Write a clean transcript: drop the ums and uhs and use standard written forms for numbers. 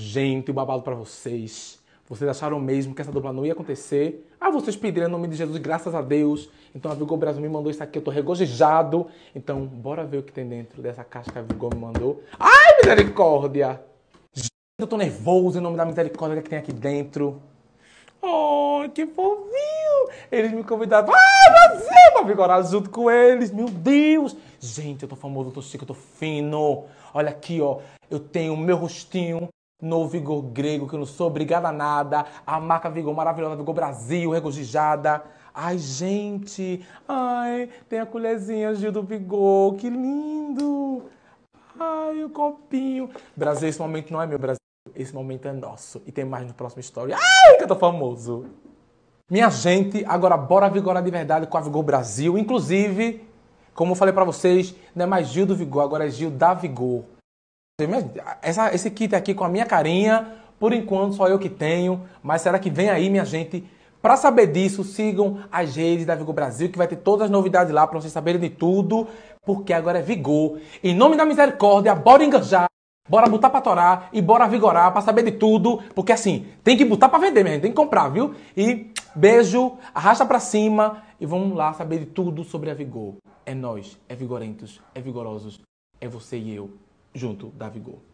gente, o babado pra vocês. Vocês acharam mesmo que essa dupla não ia acontecer? Ah, vocês pediram em nome de Jesus, graças a Deus. Então a Vigor Brasil me mandou isso aqui, eu tô regozijado. Então, bora ver o que tem dentro dessa caixa que a Vigor me mandou. Ai, misericórdia! Gente, eu tô nervoso em nome da misericórdia que tem aqui dentro. Oh, que fofinho! Eles me convidaram. Ah, Brasil! Pra vigorar junto com eles. Meu Deus! Gente, eu tô famoso, eu tô chique, eu tô fino. Olha aqui, ó. Eu tenho meu rostinho no Vigor Grego, que eu não sou obrigada a nada. A marca Vigor maravilhosa, Vigor Brasil, regozijada. Ai, gente. Ai, tem a colherzinha Gil do Vigor. Que lindo! Ai, o copinho. Brasil, esse momento não é meu, Brasil. Esse momento é nosso. E tem mais no próximo story. Ai, que eu tô famoso. Minha gente, agora bora vigorar de verdade com a Vigor Brasil. Inclusive, como eu falei pra vocês, não é mais Gil do Vigor, agora é Gil da Vigor. Esse kit aqui com a minha carinha, por enquanto só eu que tenho. Mas será que vem aí, minha gente? Pra saber disso, sigam as redes da Vigor Brasil, que vai ter todas as novidades lá pra vocês saberem de tudo. Porque agora é Vigor. Em nome da misericórdia, bora enganjar. Bora botar pra torar e bora vigorar pra saber de tudo. Porque assim, tem que botar pra vender, minha gente. Tem que comprar, viu? E beijo, arrasta pra cima e vamos lá saber de tudo sobre a Vigor. É nós, é vigorentos, é vigorosos. É você e eu, junto da Vigor.